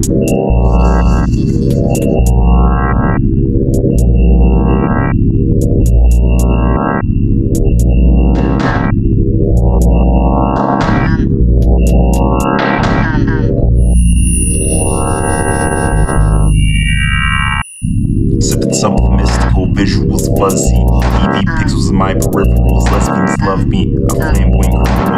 Sipping something mystical, visuals fuzzy. EV pixels in my peripherals. Lesbians love me, a flamboyant criminal.